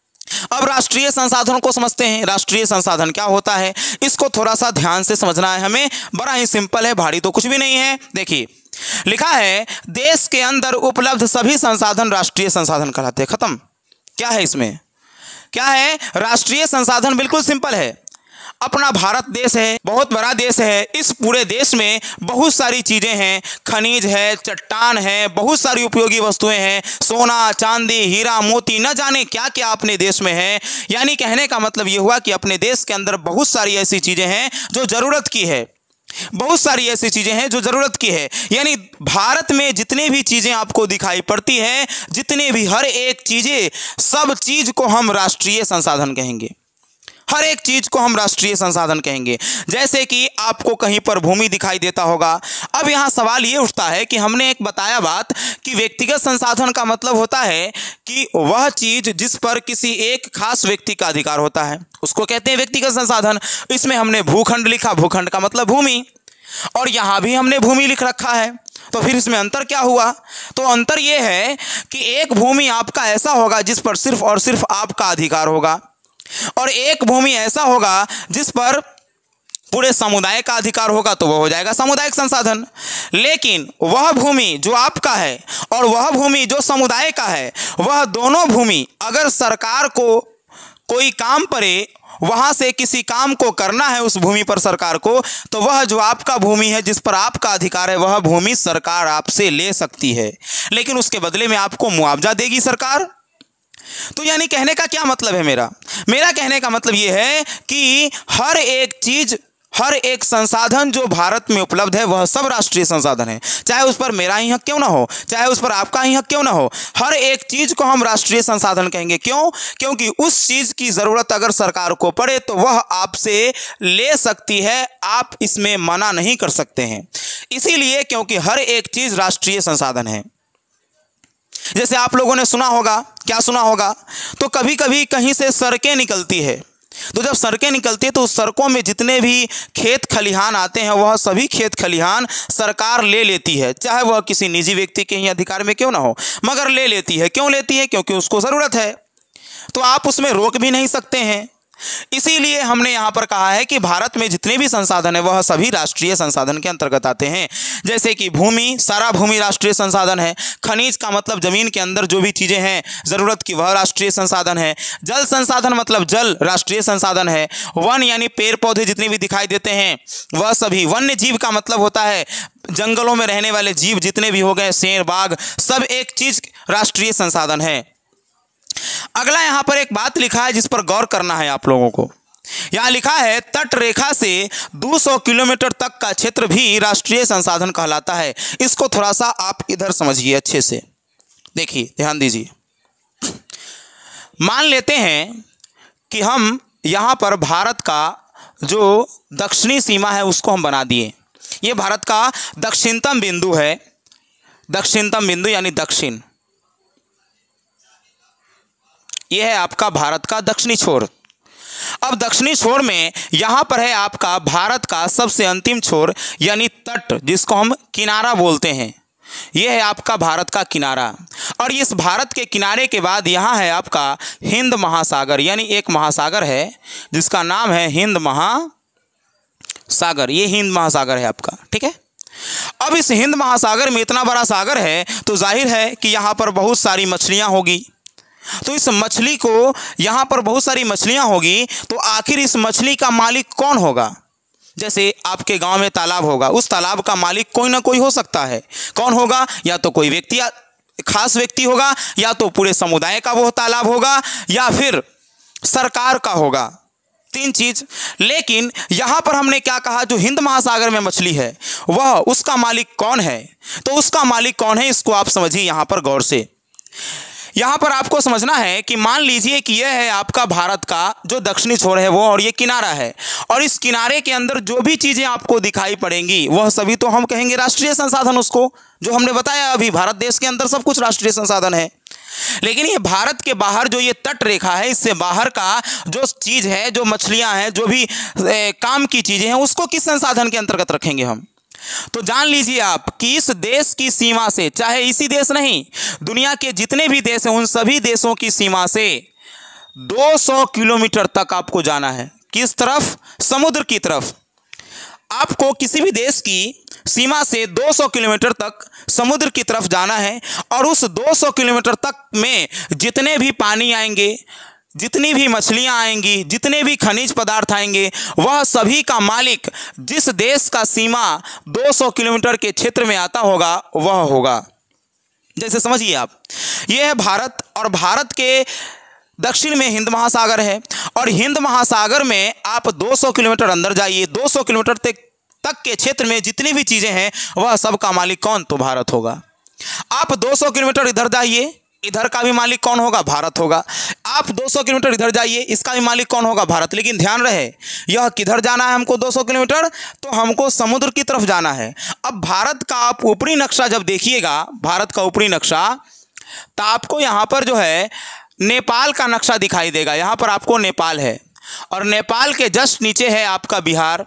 अब राष्ट्रीय संसाधनों को समझते हैं। राष्ट्रीय संसाधन क्या होता है इसको थोड़ा सा ध्यान से समझना है हमें। बड़ा ही सिंपल है, भारी तो कुछ भी नहीं है। देखिए लिखा है देश के अंदर उपलब्ध सभी संसाधन राष्ट्रीय संसाधन कहलाते हैं। खत्म। क्या है इसमें? क्या है? राष्ट्रीय संसाधन बिल्कुल सिंपल है। अपना भारत देश है, बहुत बड़ा देश है। इस पूरे देश में बहुत सारी चीज़ें हैं, खनिज है, चट्टान है, बहुत सारी उपयोगी वस्तुएं हैं, सोना चांदी हीरा मोती न जाने क्या क्या अपने देश में है। यानी कहने का मतलब ये हुआ कि अपने देश के अंदर बहुत सारी ऐसी चीज़ें हैं जो ज़रूरत की है, बहुत सारी ऐसी चीज़ें हैं जो ज़रूरत की है। यानी भारत में जितने भी चीज़ें आपको दिखाई पड़ती हैं, जितने भी हर एक चीज़ें, सब चीज़ को हम राष्ट्रीय संसाधन कहेंगे। हर एक चीज को हम राष्ट्रीय संसाधन कहेंगे। जैसे कि आपको कहीं पर भूमि दिखाई देता होगा। अब यहाँ सवाल ये उठता है कि हमने एक बताया बात कि व्यक्तिगत संसाधन का मतलब होता है कि वह चीज जिस पर किसी एक खास व्यक्ति का अधिकार होता है उसको कहते हैं व्यक्तिगत संसाधन। इसमें हमने भूखंड लिखा, भूखंड का मतलब भूमि, और यहाँ भी हमने भूमि लिख रखा है। तो फिर इसमें अंतर क्या हुआ? तो अंतर यह है कि एक भूमि आपका ऐसा होगा जिस पर सिर्फ और सिर्फ आपका अधिकार होगा, और एक भूमि ऐसा होगा जिस पर पूरे समुदाय का अधिकार होगा, तो वह हो जाएगा सामुदायिक संसाधन। लेकिन वह भूमि जो आपका है और वह भूमि जो समुदाय का है, वह दोनों भूमि अगर सरकार को कोई काम पड़े, वहां से किसी काम को करना है उस भूमि पर सरकार को, तो वह जो आपका भूमि है जिस पर आपका अधिकार है वह भूमि सरकार आपसे ले सकती है, लेकिन उसके बदले में आपको मुआवजा देगी सरकार। तो यानी कहने का क्या मतलब है? मेरा कहने का मतलब यह है कि हर एक चीज, हर एक संसाधन जो भारत में उपलब्ध है वह सब राष्ट्रीय संसाधन है। चाहे उस पर मेरा ही हक क्यों ना हो, चाहे उस पर आपका ही हक क्यों ना हो, हर एक चीज को हम राष्ट्रीय संसाधन कहेंगे। क्यों? क्योंकि उस चीज की जरूरत अगर सरकार को पड़े तो वह आपसे ले सकती है, आप इसमें मना नहीं कर सकते हैं। इसीलिए क्योंकि हर एक चीज राष्ट्रीय संसाधन है। जैसे आप लोगों ने सुना होगा, क्या सुना होगा? तो कभी कभी कहीं से सड़कें निकलती है, तो जब सड़कें निकलती है तो उस सड़कों में जितने भी खेत खलिहान आते हैं वह सभी खेत खलिहान सरकार ले लेती है, चाहे वह किसी निजी व्यक्ति के ही अधिकार में क्यों ना हो, मगर ले लेती है। क्यों लेती है? क्योंकि उसको ज़रूरत है, तो आप उसमें रोक भी नहीं सकते हैं। इसीलिए हमने यहाँ पर कहा है कि भारत में जितने भी संसाधन है वह सभी राष्ट्रीय संसाधन के अंतर्गत आते हैं। जैसे कि भूमि, सारा भूमि राष्ट्रीय संसाधन है। खनिज का मतलब जमीन के अंदर जो भी चीज़ें हैं ज़रूरत की, वह राष्ट्रीय संसाधन है। जल संसाधन मतलब जल राष्ट्रीय संसाधन है। वन यानी पेड़ पौधे जितने भी दिखाई देते हैं वह सभी। वन्य जीव का मतलब होता है जंगलों में रहने वाले जीव जितने भी हो गए, शेर बाघ, सब एक चीज़ राष्ट्रीय संसाधन है। अगला यहाँ पर एक बात लिखा है जिस पर गौर करना है आप लोगों को। यहाँ लिखा है तट रेखा से 200 किलोमीटर तक का क्षेत्र भी राष्ट्रीय संसाधन कहलाता है। इसको थोड़ा सा आप इधर समझिए अच्छे से, देखिए ध्यान दीजिए। मान लेते हैं कि हम यहाँ पर भारत का जो दक्षिणी सीमा है उसको हम बना दिए। ये भारत का दक्षिणतम बिंदु है, दक्षिणतम बिंदु यानी दक्षिण। ये है आपका भारत का दक्षिणी छोर। अब दक्षिणी छोर में यहाँ पर है आपका भारत का सबसे अंतिम छोर यानी तट, जिसको हम किनारा बोलते हैं। यह है आपका भारत का किनारा। और इस भारत के किनारे के बाद यहाँ है आपका हिंद महासागर, यानी एक महासागर है जिसका नाम है हिंद महासागर। ये हिंद महासागर है आपका, ठीक है। अब इस हिंद महासागर में इतना बड़ा सागर है तो जाहिर है कि यहाँ पर बहुत सारी मछलियाँ होगी। तो इस मछली को, यहाँ पर बहुत सारी मछलियाँ होगी तो आखिर इस मछली का मालिक कौन होगा? जैसे आपके गांव में तालाब होगा, उस तालाब का मालिक कोई ना कोई हो सकता है। कौन होगा? या तो कोई व्यक्ति, खास व्यक्ति होगा, या तो पूरे समुदाय का वो तालाब होगा, या फिर सरकार का होगा। तीन चीज। लेकिन यहाँ पर हमने क्या कहा, जो हिंद महासागर में मछली है वह, उसका मालिक कौन है? तो उसका मालिक कौन है इसको आप समझिए यहाँ पर गौर से। यहाँ पर आपको समझना है कि मान लीजिए कि यह है आपका भारत का जो दक्षिणी छोर है वो, और ये किनारा है, और इस किनारे के अंदर जो भी चीज़ें आपको दिखाई पड़ेंगी वह सभी तो हम कहेंगे राष्ट्रीय संसाधन, उसको जो हमने बताया अभी, भारत देश के अंदर सब कुछ राष्ट्रीय संसाधन है। लेकिन ये भारत के बाहर जो ये तट रेखा है, इससे बाहर का जो चीज़ है, जो मछलियाँ हैं, जो भी काम की चीज़ें हैं, उसको किस संसाधन के अंतर्गत रखेंगे हम? तो जान लीजिए आप कि इस देश की सीमा से, चाहे इसी देश नहीं, दुनिया के जितने भी देश हैं उन सभी देशों की सीमा से 200 किलोमीटर तक आपको जाना है। किस तरफ? समुद्र की तरफ। आपको किसी भी देश की सीमा से 200 किलोमीटर तक समुद्र की तरफ जाना है, और उस 200 किलोमीटर तक में जितने भी पानी आएंगे, जितनी भी मछलियां आएंगी, जितने भी खनिज पदार्थ आएंगे, वह सभी का मालिक जिस देश का सीमा 200 किलोमीटर के क्षेत्र में आता होगा वह होगा। जैसे समझिए आप, यह है भारत, और भारत के दक्षिण में हिंद महासागर है, और हिंद महासागर में आप 200 किलोमीटर अंदर जाइए, 200 किलोमीटर तक के क्षेत्र में जितनी भी चीज़ें हैं वह सब का मालिक कौन? तो भारत होगा। आप 200 किलोमीटर इधर जाइए, इधर का भी मालिक कौन होगा? भारत होगा। आप 200 किलोमीटर इधर जाइए, इसका भी मालिक कौन होगा? भारत। लेकिन ध्यान रहे, यह किधर जाना है हमको 200 किलोमीटर? तो हमको समुद्र की तरफ जाना है। अब भारत का आप ऊपरी नक्शा जब देखिएगा, भारत का ऊपरी नक्शा, तो आपको यहाँ पर जो है नेपाल का नक्शा दिखाई देगा। यहाँ पर आपको नेपाल है, और नेपाल के जस्ट नीचे है आपका बिहार।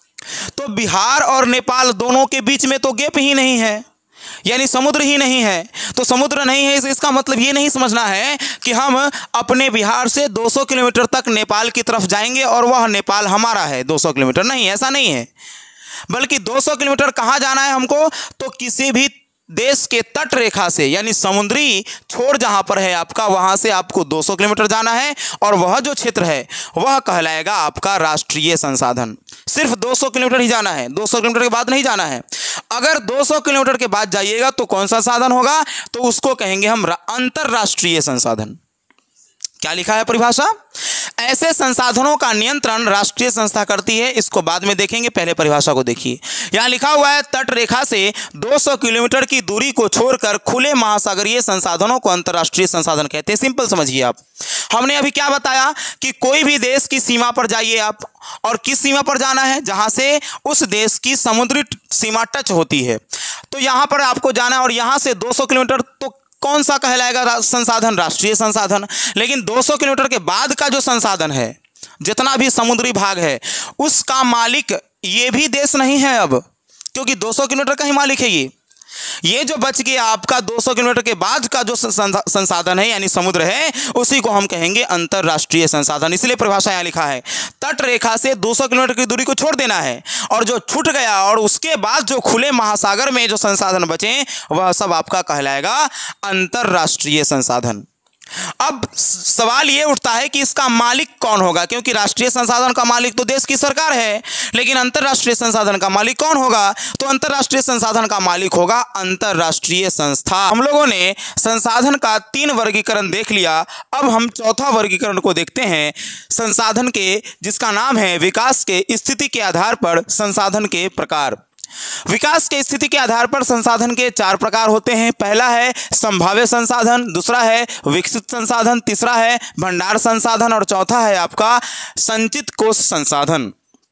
तो बिहार और नेपाल दोनों के बीच में तो गैप ही नहीं है, यानी समुद्र ही नहीं है। तो समुद्र नहीं है, इसका मतलब ये नहीं समझना है कि हम अपने बिहार से 200 किलोमीटर तक नेपाल की तरफ जाएंगे और वह नेपाल हमारा है 200 किलोमीटर। नहीं, ऐसा नहीं है। बल्कि 200 किलोमीटर कहाँ जाना है हमको? तो किसी भी देश के तट रेखा से, यानी समुद्री छोर जहाँ पर है आपका, वहाँ से आपको 200 किलोमीटर जाना है, और वह जो क्षेत्र है वह कहलाएगा आपका राष्ट्रीय संसाधन। सिर्फ 200 किलोमीटर ही जाना है, 200 किलोमीटर के बाद नहीं जाना है। अगर 200 किलोमीटर के बाद जाइएगा तो कौन सा साधन होगा? तो उसको कहेंगे हम अंतरराष्ट्रीय संसाधन। क्या लिखा है परिभाषा? ऐसे संसाधनों का नियंत्रण राष्ट्रीय संस्था करती है। इसको बाद में देखेंगे, पहले परिभाषा को देखिए। यहाँ लिखा हुआ है, तट रेखा से 200 किलोमीटर की दूरी को छोड़कर खुले महासागरीय संसाधनों को अंतर्राष्ट्रीय संसाधन कहते हैं। सिंपल समझिए आप। हमने अभी क्या बताया कि कोई भी देश की सीमा पर जाइए आप, और किस सीमा पर जाना है? जहाँ से उस देश की समुद्री सीमा टच होती है, तो यहाँ पर आपको जाना है। और यहाँ से 200 किलोमीटर तो कौन सा कहलाएगा संसाधन? राष्ट्रीय संसाधन। लेकिन 200 किलोमीटर के बाद का जो संसाधन है, जितना भी समुद्री भाग है, उसका मालिक ये भी देश नहीं है अब, क्योंकि 200 किलोमीटर का ही मालिक है ये जो बच गया आपका 200 किलोमीटर के बाद का जो संसाधन है, यानी समुद्र है, उसी को हम कहेंगे अंतरराष्ट्रीय संसाधन। इसलिए परिभाषा यहाँ लिखा है, तट रेखा से 200 किलोमीटर की दूरी को छोड़ देना है, और जो छूट गया और उसके बाद जो खुले महासागर में जो संसाधन बचे वह सब आपका कहलाएगा अंतरराष्ट्रीय संसाधन। अब सवाल ये उठता है कि इसका मालिक कौन होगा, क्योंकि राष्ट्रीय संसाधन का मालिक तो देश की सरकार है, लेकिन अंतर्राष्ट्रीय संसाधन का मालिक कौन होगा? तो अंतर्राष्ट्रीय संसाधन का मालिक होगा अंतर्राष्ट्रीय संस्था। हम लोगों ने संसाधन का 3 वर्गीकरण देख लिया। अब हम चौथा वर्गीकरण को देखते हैं संसाधन के, जिसका नाम है विकास के स्थिति के आधार पर संसाधन के प्रकार। विकास के स्थिति के आधार पर संसाधन के 4 प्रकार होते हैं। पहला है संभाव्य संसाधन, दूसरा है विकसित संसाधन, तीसरा है भंडार संसाधन, और चौथा है आपका संचित कोष संसाधन।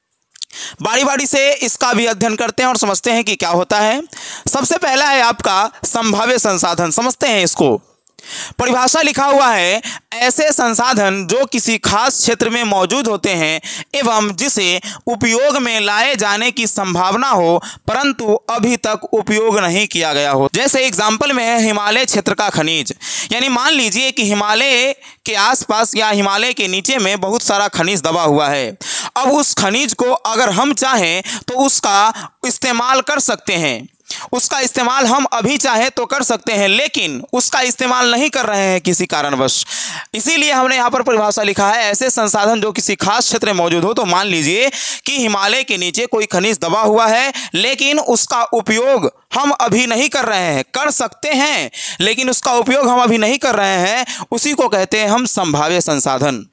बारी बारी से इसका भी अध्ययन करते हैं और समझते हैं कि क्या होता है। सबसे पहला है आपका संभाव्य संसाधन। समझते हैं इसको। परिभाषा लिखा हुआ है, ऐसे संसाधन जो किसी खास क्षेत्र में मौजूद होते हैं एवं जिसे उपयोग में लाए जाने की संभावना हो परंतु अभी तक उपयोग नहीं किया गया हो। जैसे एग्जाम्पल में है हिमालय क्षेत्र का खनिज। यानी मान लीजिए कि हिमालय के आसपास या हिमालय के नीचे में बहुत सारा खनिज दबा हुआ है। अब उस खनिज को अगर हम चाहें तो उसका इस्तेमाल कर सकते हैं, उसका इस्तेमाल हम अभी चाहे तो कर सकते हैं, लेकिन उसका इस्तेमाल नहीं कर रहे हैं किसी कारणवश। इसीलिए हमने यहाँ पर परिभाषा लिखा है, ऐसे संसाधन जो किसी खास क्षेत्र में मौजूद हो। तो मान लीजिए कि हिमालय के नीचे कोई खनिज दबा हुआ है, लेकिन उसका उपयोग हम अभी नहीं कर रहे हैं, कर सकते हैं लेकिन उसका उपयोग हम अभी नहीं कर रहे हैं, उसी को कहते हैं हम संभाव्य संसाधन।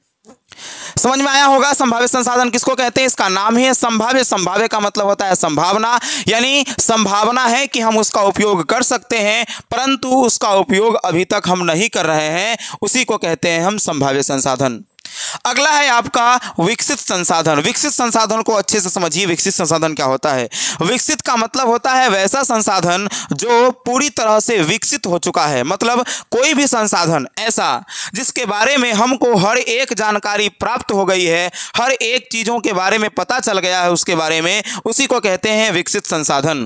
समझ में आया होगा संभाव्य संसाधन किसको कहते हैं? इसका नाम ही है संभाव्य। संभाव्य का मतलब होता है संभावना, यानी संभावना है कि हम उसका उपयोग कर सकते हैं परंतु उसका उपयोग अभी तक हम नहीं कर रहे हैं, उसी को कहते हैं हम संभाव्य संसाधन। अगला है आपका विकसित संसाधन। विकसित संसाधन को अच्छे से समझिए। विकसित संसाधन क्या होता है? विकसित का मतलब होता है वैसा संसाधन जो पूरी तरह से विकसित हो चुका है। मतलब कोई भी संसाधन ऐसा जिसके बारे में हमको हर एक जानकारी प्राप्त हो गई है, हर एक चीज़ों के बारे में पता चल गया है उसके बारे में, उसी को कहते हैं विकसित संसाधन।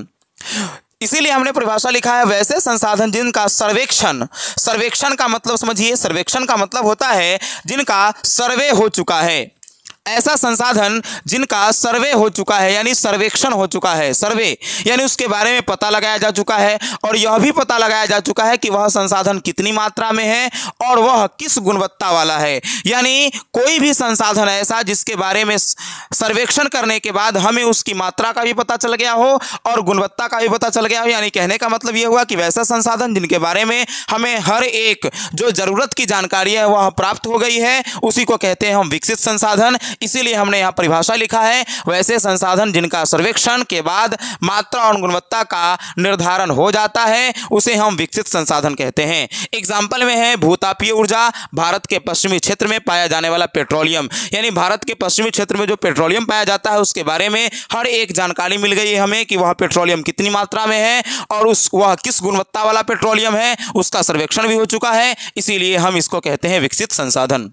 इसीलिए हमने परिभाषा लिखा है, वैसे संसाधन जिनका सर्वेक्षण, सर्वेक्षण का मतलब समझिए, सर्वेक्षण का मतलब होता है जिनका सर्वे हो चुका है। ऐसा संसाधन जिनका सर्वे हो चुका है, यानी सर्वेक्षण हो चुका है। सर्वे यानी उसके बारे में पता लगाया जा चुका है और यह भी पता लगाया जा चुका है कि वह संसाधन कितनी मात्रा में है और वह किस गुणवत्ता वाला है। यानी कोई भी संसाधन ऐसा जिसके बारे में सर्वेक्षण करने के बाद हमें उसकी मात्रा का भी पता चल गया हो और गुणवत्ता का भी पता चल गया हो। यानी कहने का मतलब यह हुआ कि वैसा संसाधन जिनके बारे में हमें हर एक जो जरूरत की जानकारी है वह प्राप्त हो गई है, उसी को कहते हैं हम विकसित संसाधन। इसीलिए हमने यहाँ परिभाषा लिखा है, वैसे संसाधन जिनका सर्वेक्षण के बाद मात्रा और गुणवत्ता का निर्धारण हो जाता है उसे हम विकसित संसाधन कहते हैं। एग्जाम्पल में है भूतापीय ऊर्जा, भारत के पश्चिमी क्षेत्र में पाया जाने वाला पेट्रोलियम। यानी भारत के पश्चिमी क्षेत्र में जो पेट्रोलियम पाया जाता है उसके बारे में हर एक जानकारी मिल गई है हमें कि वह पेट्रोलियम कितनी मात्रा में है और वह किस गुणवत्ता वाला पेट्रोलियम है, उसका सर्वेक्षण भी हो चुका है। इसीलिए हम इसको कहते हैं विकसित संसाधन।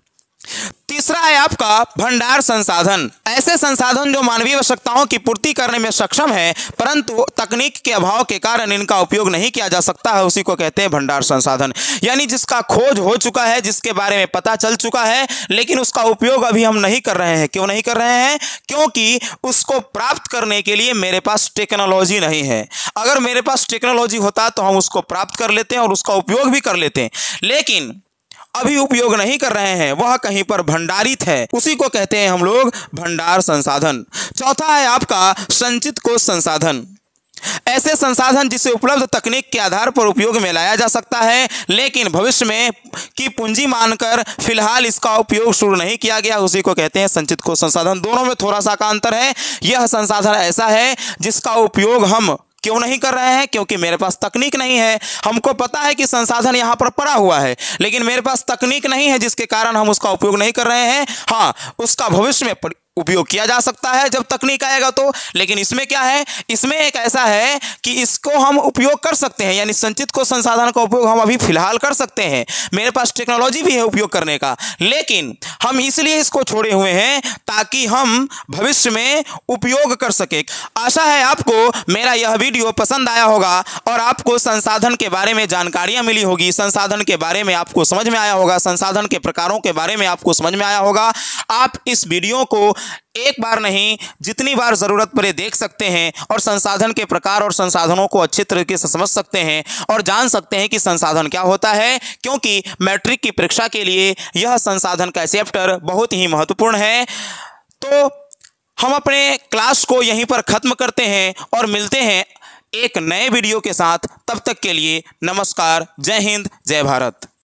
तीसरा है आपका भंडार संसाधन। ऐसे संसाधन जो मानवीय आवश्यकताओं की पूर्ति करने में सक्षम है परंतु तकनीक के अभाव के कारण इनका उपयोग नहीं किया जा सकता है, उसी को कहते हैं भंडार संसाधन। यानी जिसका खोज हो चुका है, जिसके बारे में पता चल चुका है लेकिन उसका उपयोग अभी हम नहीं कर रहे हैं। क्यों नहीं कर रहे हैं? क्योंकि उसको प्राप्त करने के लिए मेरे पास टेक्नोलॉजी नहीं है। अगर मेरे पास टेक्नोलॉजी होता तो हम उसको प्राप्त कर लेते हैं और उसका उपयोग भी कर लेते हैं, लेकिन अभी उपयोग नहीं कर रहे हैं, वह कहीं पर भंडारित है, उसी को कहते हैं हम लोग भंडार संसाधन। चौथा है आपका संचित कोष संसाधन। ऐसे संसाधन जिसे उपलब्ध तकनीक के आधार पर उपयोग में लाया जा सकता है लेकिन भविष्य में की पूंजी मानकर फिलहाल इसका उपयोग शुरू नहीं किया गया, उसी को कहते हैं संचित कोष संसाधन। दोनों में थोड़ा सा का अंतर है। यह संसाधन ऐसा है जिसका उपयोग हम क्यों नहीं कर रहे हैं? क्योंकि मेरे पास तकनीक नहीं है। हमको पता है कि संसाधन यहाँ पर पड़ा हुआ है लेकिन मेरे पास तकनीक नहीं है जिसके कारण हम उसका उपयोग नहीं कर रहे हैं। हाँ, उसका भविष्य में उपयोग किया जा सकता है जब तकनीक आएगा तो। लेकिन इसमें क्या है? इसमें एक ऐसा है कि इसको हम उपयोग कर सकते हैं, यानी संचित कोष संसाधन का उपयोग हम अभी फिलहाल कर सकते हैं। मेरे पास टेक्नोलॉजी भी है उपयोग करने का, लेकिन हम इसलिए इसको छोड़े हुए हैं ताकि हम भविष्य में उपयोग कर सके। आशा है आपको मेरा यह वीडियो पसंद आया होगा और आपको संसाधन के बारे में जानकारियां मिली होगी, संसाधन के बारे में आपको समझ में आया होगा, संसाधन के प्रकारों के बारे में आपको समझ में आया होगा। आप इस वीडियो को एक बार नहीं जितनी बार जरूरत पड़े देख सकते हैं और संसाधन के प्रकार और संसाधनों को अच्छे तरीके से समझ सकते हैं और जान सकते हैं कि संसाधन क्या होता है, क्योंकि मैट्रिक की परीक्षा के लिए यह संसाधन का चैप्टर बहुत ही महत्वपूर्ण है। तो हम अपने क्लास को यहीं पर ख़त्म करते हैं और मिलते हैं एक नए वीडियो के साथ। तब तक के लिए नमस्कार, जय हिंद, जय भारत।